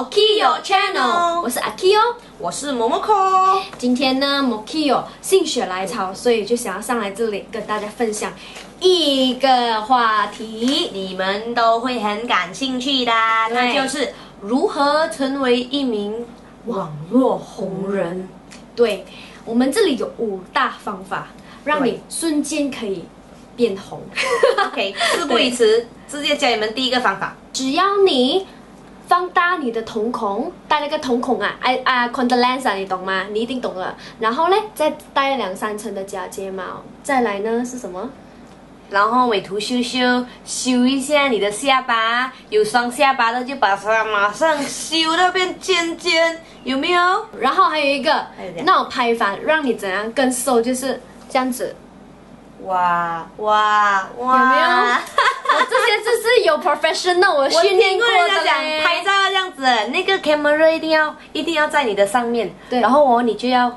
Mokio Channel， 我是阿 Kio， 我是某某可。 今天呢 ，Mokio 心血来潮，所以就想要上来这里跟大家分享一个话题， 你们都会很感兴趣的，那就是如何成为一名网络红人。 对，我们这里有5大方法，让你瞬间可以变红。 OK， 事不宜迟，直接教你们第一个方法。 只要你放大你的瞳孔，戴那个瞳孔contact lens 啊，你懂吗？你一定懂了。然后呢，再戴2、3层的假睫毛。再来呢是什么？ 然后美图秀一下你的下巴，有双下巴的就把它马上修到变尖尖，有没有？ 然后还有一个那种拍法，让你怎样更瘦，就是这样子。 哇， 有没有？我这些就是有 professional 我训练过的人家讲拍照要这样子，那个 camera 一定要在你的上面， 对， 然后你就要，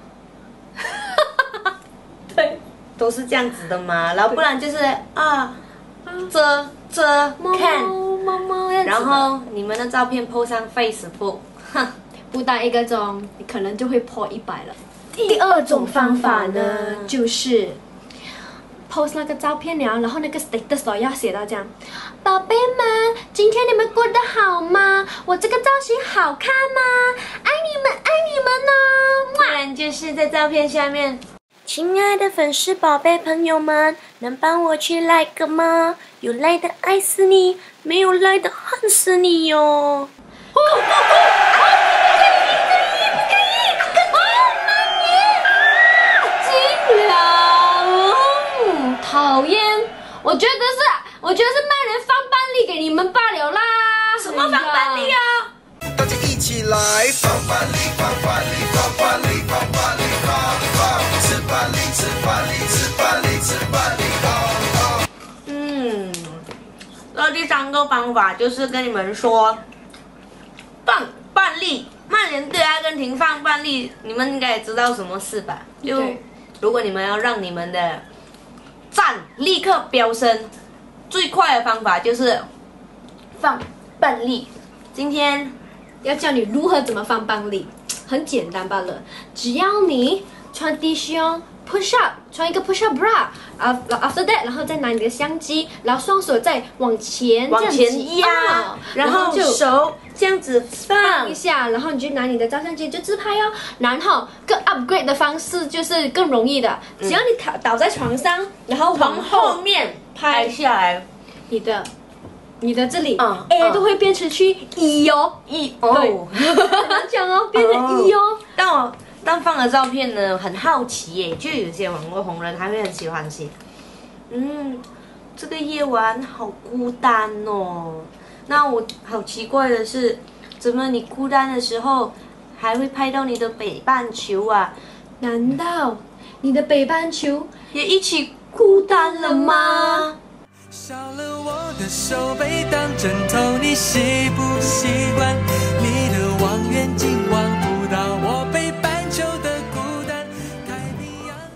对， 都是这样子的嘛，然后不然就是遮看，然后你们的照片 po 上 Facebook， 不到1个钟，你可能就会破100了。第2种方法呢，就是post 那个照片了，然后那个 status 要写到这样，宝贝们，今天你们过得好吗？我这个造型好看吗？爱你们，爱你们哦！ 不然就是在照片下面，亲爱的粉丝宝贝朋友们，能帮我去 like 吗？有 like 的爱死你，没有 like 的恨死你哟！ 讨厌，我觉得是卖人放伴例给你们罢了啦。 什么放伴例啊？ 大家一起来放伴例，放伴例，放伴例，放伴例，放吃伴例，吃伴例，吃伴例，吃伴例， 那第3个方法就是跟你们说，放伴例，曼联对阿根廷放伴例，你们应该也知道什么事吧？就如果你们要让你们的赞立刻飙升，最快的方法就是放伴例。今天要教你如何怎么放伴例，很简单罢了，只要你穿低胸 push up， 穿一个 push up bra， after that， 然后再拿你的相机，然后双手再往前压，然后手这样子放一下，然后你就拿你的照相机就自拍哦。然后更 upgrade 的方式就是更容易的，只要你倒在床上，然后往后面拍下来， 你的这里 A 都会变成去 E 哦，对，很难讲哦，变成 E 哦。 但放的照片呢，很好奇耶，就有些网络红人还会很喜欢写，这个夜晚好孤单哦。那我好奇怪的是，怎么你孤单的时候还会拍到你的北半球啊？ 难道你的北半球也一起孤单了吗？ 少了我的手背当枕头，你习不习惯？你的望远镜望不到我北半球的孤单。太平洋。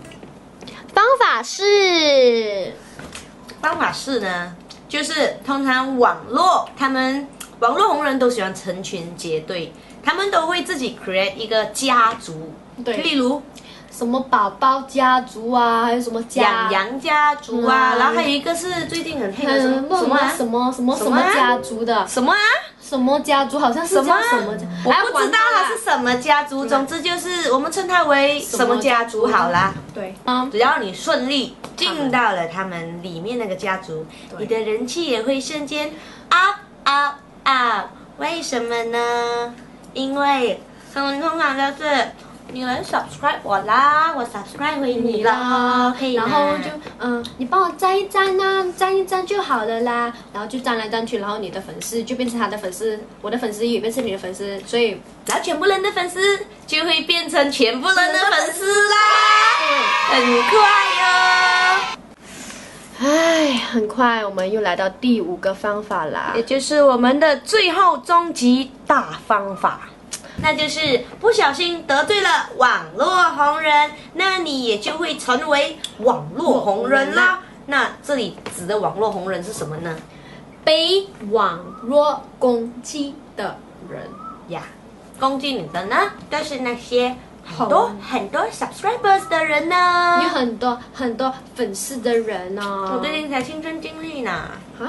方法是呢，就是通常网络红人都喜欢成群结队，他们都会自己 create 一个家族， 对， 例如什么宝宝家族啊，还有什么养羊家族啊，然后还有一个是最近很黑的什么家族的什么啊？ 什么家族好像是叫什么？ 我不知道它是什么家族，总之就是我们称它为什么家族好啦。 对， 只要你顺利进到了他们里面那个家族，你的人气也会瞬间为什么呢？因为他们通常就是你来 subscribe 我啦，我 subscribe 回你啦，可以然后就你帮我赞一赞啊，赞一赞就好了啦。然后就赞来赞去，然后你的粉丝就变成他的粉丝，我的粉丝也变成你的粉丝，所以然后全部人的粉丝就会变成全部人的粉丝啦，很快哦。 唉，很快我们又来到第5个方法啦， 也就是我们的最后终极大方法。那就是不小心得罪了网络红人，那你也就会成为网络红人啦。那这里指的网络红人是什么呢？ 被网络攻击的人呀。攻击你的呢，都是那些很多 subscribers 的人呢， 有很多粉丝的人哦。 我最近才亲身经历呢。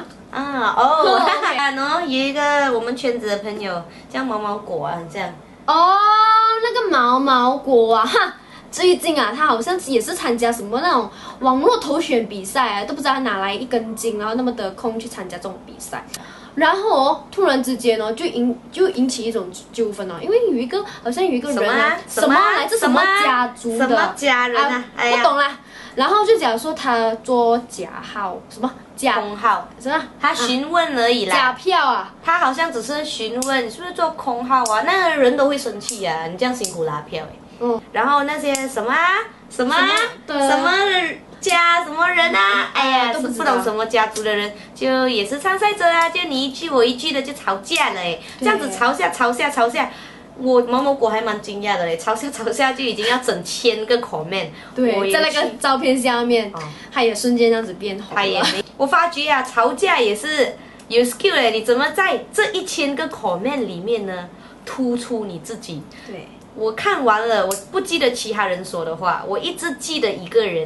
OK 然后有一个我们圈子的朋友叫毛毛果啊，这样。 哦，那个毛毛果啊，哈，最近啊，他好像也是参加什么那种网络投选比赛啊，都不知道他哪来一根筋，然后那么得空去参加这种比赛。然后哦，突然之间哦，就引起一种纠纷哦，因为好像有一个人啊，什么来自什么家族的什么家人啊？哎呀， 不懂啦。然后就讲说他做假号，什么假空号， 什么？ 他询问而已啦。 假票啊？ 他好像只是询问你是不是做空号啊？那个人都会生气啊！你这样辛苦拉票哎。然后那些什么家什么人啊？哎呀，都不懂什么家族的人，就也是参赛者啊，就你一句我一句的就吵架了哎，这样子吵架，我毛毛果还蛮惊讶的嘞，吵架就已经要整1000个 comment， 对，在那个照片下面，他也瞬间这样子变红了。 我发觉啊，吵架也是有 skill 嘞，你怎么在这1000个 comment 里面呢，突出你自己？ 对， 我看完了，我不记得其他人说的话，我一直记得一个人。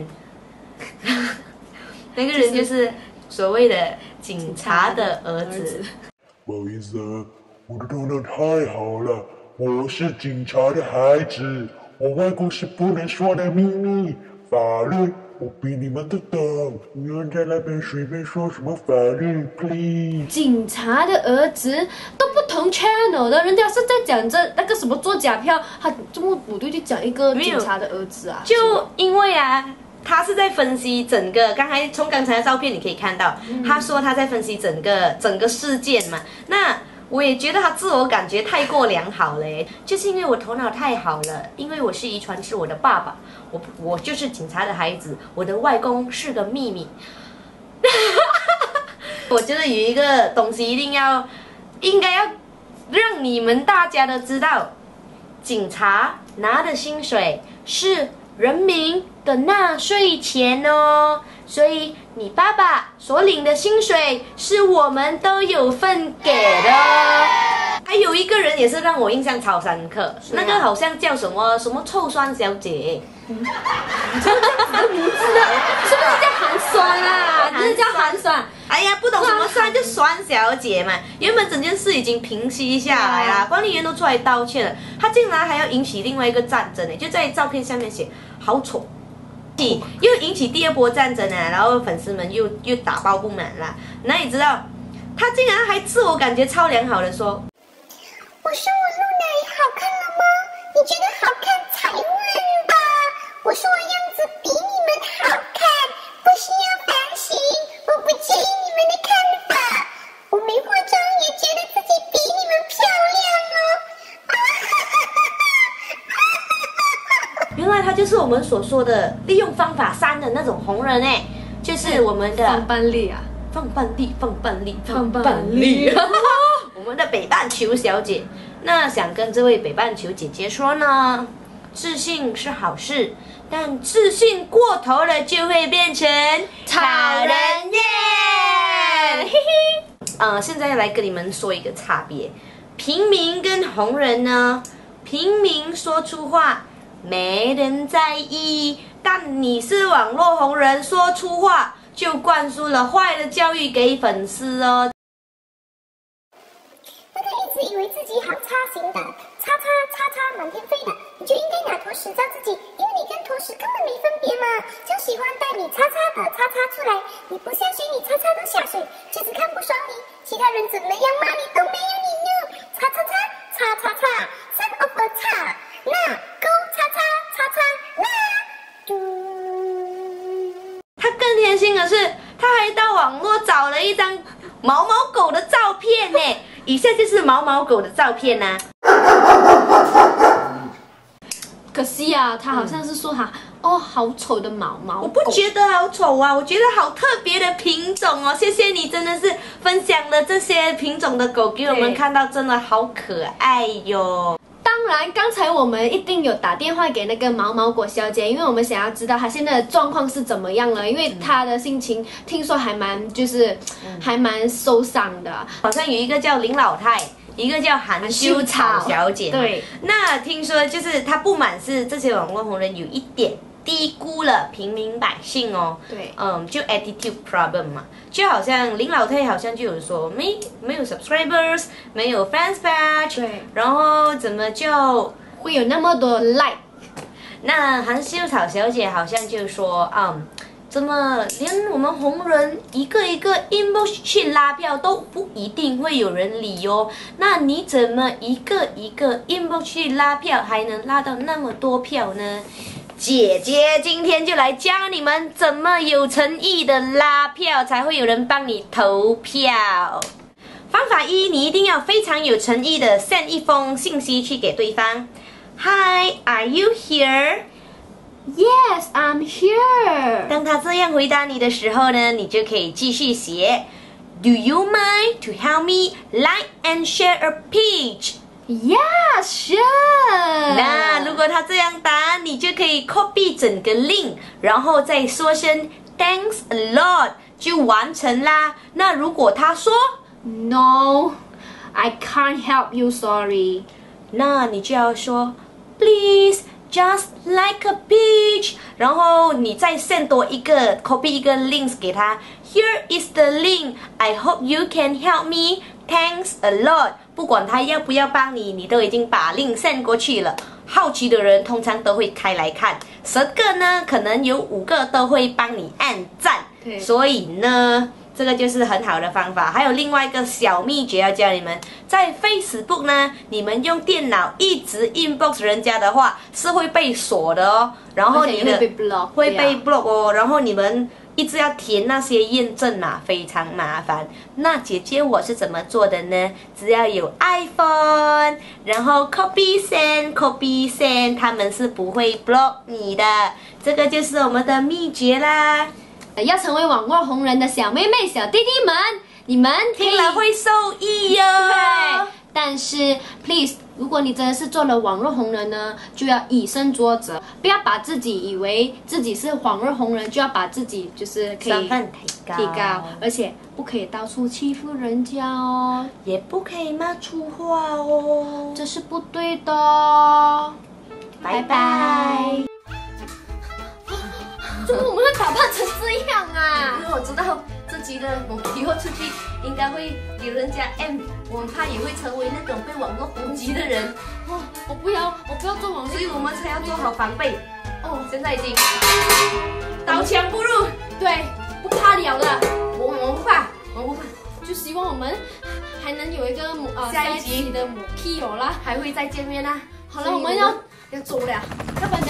那个人就是所谓的警察的儿子。 不好意思啊，我的头脑太好了，我是警察的孩子，我外公是不能说的秘密，法律我比你们都懂，你们在那边随便说什么法律 ，please。 警察的儿子都不同 channel 的，人家是在讲这那个什么做假票，他这么我就讲一个警察的儿子啊， 就因为啊。他是在分析整个，从刚才的照片你可以看到，他说他在分析整个事件嘛。那我也觉得他自我感觉太过良好了，就是因为我头脑太好了，因为我是遗传是我的爸爸，我就是警察的孩子，我的外公是个秘密。我觉得有一个东西应该要让你们大家都知道，警察拿的薪水是人民的纳税钱哦，所以你爸爸所领的薪水是我们都有份给的。还有一个人也是让我印象超深刻，那个好像叫什么臭酸小姐， 名字的，是不是叫寒酸啊？不是叫寒酸。 哎呀，不懂什么酸就酸小姐嘛。原本整件事已经平息下来啦，管理员都出来道歉了，他竟然还要引起另外一个战争呢，就在照片下面写好丑。又引起第二波战争啊，然后粉丝们又打抱不满啦。哪里知道，他竟然还自我感觉超良好的说：“ 我说我露奶好看了吗？你觉得好看才问吧。我说我样子比你们好看，不需要反省，我不介意你们的看法。我没化妆也觉得自己比你们漂亮哦。” 原来他就是我们所说的利用方法3的那种红人哎，就是我们的放伴力啊， 放伴力，我们的北半球小姐。那想跟这位北半球姐姐说呢，自信是好事，但自信过头了就会变成讨人厌。嘿嘿。现在来跟你们说一个差别，平民跟红人呢，平民说出话没人在意，但你是网络红人，说出话就灌输了坏的教育给粉丝哦。 那个一直以为自己好差型的，叉满天飞的，你就应该拿坨屎照自己，因为你跟坨屎根本没分别嘛。就喜欢带你叉的叉出来，你不下水，你叉都下水，就是看不爽你，其他人怎么样骂你都没有你呢。叉，son of a 叉，那 go 叉那他更贴心的是，他还到网络找了一张毛毛狗的照片呢。以下就是毛毛狗的照片呢。 可惜啊，他好像是说他好丑的毛毛狗。 我不觉得好丑啊，我觉得好特别的品种哦。谢谢你，真的是分享了这些品种的狗给我们看到，真的好可爱哟。 当然，刚才我们一定有打电话给那个毛毛果小姐，因为我们想要知道她现在的状况是怎么样了，因为她的心情听说还蛮还蛮受伤的， 好像有一个叫林老太。一个叫韩秀草小姐， 对， 那听说就是她不满是这些网络红人有一点低估了平民百姓哦， 对， 就 attitude problem 嘛，就好像林老太好像就有说没有 subscribers， 没有 fans badge， 对， 然后怎么就会有那么多 like？ 那韩秀草小姐好像就说，怎么连我们红人一个一个 inbox 去拉票都不一定会有人理哦？那你怎么一个一个 inbox 去拉票还能拉到那么多票呢？姐姐今天就来教你们怎么有诚意的拉票，才会有人帮你投票。方法一，你一定要非常有诚意的 send 一封信息去给对方。Hi, are you here?Yes, I'm here. 当他这样回答你的时候呢，你就可以继续写 Do you mind to help me like and share a page? Yeah, sure. 那如果他这样答，你就可以 copy 整个 link， 然后再说声 Thanks a lot 就完成啦。那如果他说 No, I can't help you, sorry， 那你就要说 Please.Just like a page， 然后你再 send 多一个 copy 一个 link 给他。Here is the link. I hope you can help me. Thanks a lot. 不管他要不要帮你，你都已经把 link send 过去了。好奇的人通常都会开来看，10个呢，可能有5个都会帮你按赞。 对， 所以呢。这个就是很好的方法，还有另外一个小秘诀要教你们，在 Facebook 呢，你们用电脑一直 inbox 人家的话，是会被锁的哦，然后你的会被 block 哦，然后你们一直要填那些验证码，非常麻烦。那姐姐我是怎么做的呢？只要有 iPhone， 然后 copy send， 他们是不会 block 你的，这个就是我们的秘诀啦。 要成为网络红人的小妹妹、小弟弟们，你们听了会受益哟。 对，但是 please， 如果你真的是做了网络红人呢，就要以身作则，不要把自己以为自己是网络红人，就要把自己就是可以身份提高， 而且不可以到处欺负人家哦， 也不可以骂粗话哦， 这是不对的。 拜拜。 怎么我们会打扮成这样啊？ 因为我知道这集的我以后出去应该会给人家 M， 我怕也会成为那种被网络攻击的人。 哦，我不要做网络， 所以我们才要做好防备。 哦， 现在已经刀枪不入， 对，不怕了的， 我不怕， 就希望我们还能有一个下一集的母 key 有啦， 还会再见面啦。 好了，我们要走了， 要不然。